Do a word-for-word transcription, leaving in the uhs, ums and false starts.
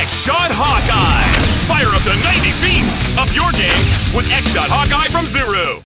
XSHOT Hawk Eye. Fire up to ninety feet. Up your game with XSHOT Hawk Eye from Zuru.